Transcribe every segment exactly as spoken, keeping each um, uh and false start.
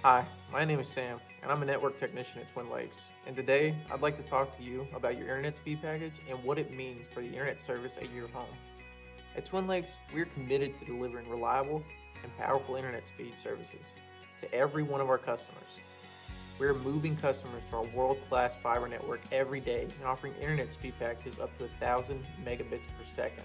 Hi, my name is Sam, and I'm a network technician at Twin Lakes. And today, I'd like to talk to you about your internet speed package and what it means for the internet service at your home. At Twin Lakes, we're committed to delivering reliable and powerful internet speed services to every one of our customers. We're moving customers to our world-class fiber network every day and offering internet speed packages up to one thousand megabits per second.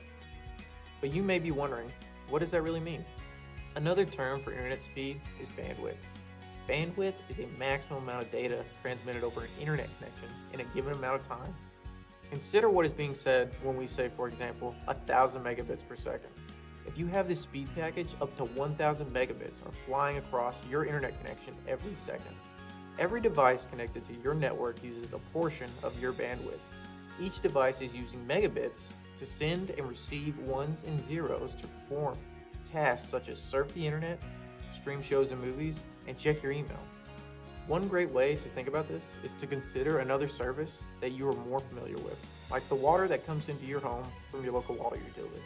But you may be wondering, what does that really mean? Another term for internet speed is bandwidth. Bandwidth is a maximum amount of data transmitted over an internet connection in a given amount of time. Consider what is being said when we say, for example, one thousand megabits per second. If you have this speed package, up to one thousand megabits are flying across your internet connection every second. Every device connected to your network uses a portion of your bandwidth. Each device is using megabits to send and receive ones and zeros to perform tasks such as surf the internet, stream shows and movies, and check your email. One great way to think about this is to consider another service that you are more familiar with, like the water that comes into your home from your local water utility.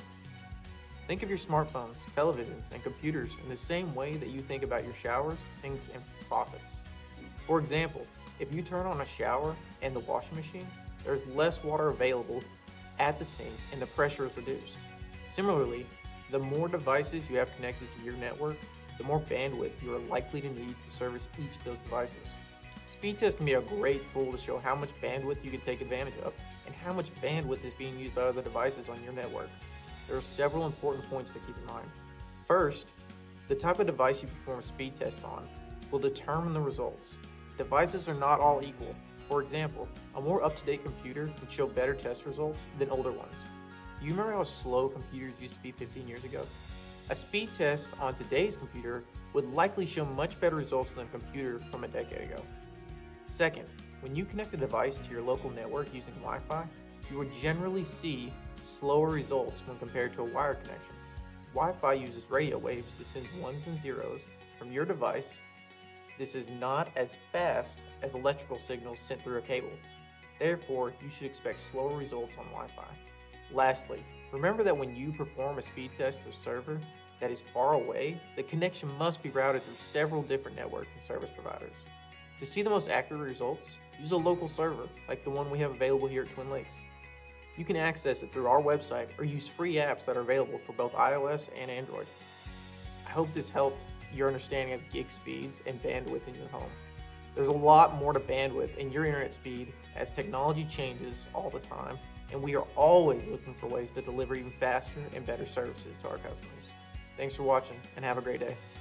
Think of your smartphones, televisions, and computers in the same way that you think about your showers, sinks, and faucets. For example, if you turn on a shower and the washing machine, there's less water available at the sink and the pressure is reduced. Similarly, the more devices you have connected to your network, the more bandwidth you are likely to need to service each of those devices. Speed test can be a great tool to show how much bandwidth you can take advantage of and how much bandwidth is being used by other devices on your network. There are several important points to keep in mind. First, the type of device you perform a speed test on will determine the results. Devices are not all equal. For example, a more up-to-date computer can show better test results than older ones. Do you remember how slow computers used to be fifteen years ago? A speed test on today's computer would likely show much better results than a computer from a decade ago. Second, when you connect a device to your local network using Wi-Fi, you will generally see slower results when compared to a wired connection. Wi-Fi uses radio waves to send ones and zeros from your device. This is not as fast as electrical signals sent through a cable. Therefore, you should expect slower results on Wi-Fi. Lastly, remember that when you perform a speed test to a server that is far away, the connection must be routed through several different networks and service providers. To see the most accurate results, use a local server like the one we have available here at Twin Lakes. You can access it through our website or use free apps that are available for both iOS and Android. I hope this helped your understanding of gig speeds and bandwidth in your home. There's a lot more to bandwidth in your internet speed as technology changes all the time, and we are always looking for ways to deliver even faster and better services to our customers. Thanks for watching, and have a great day.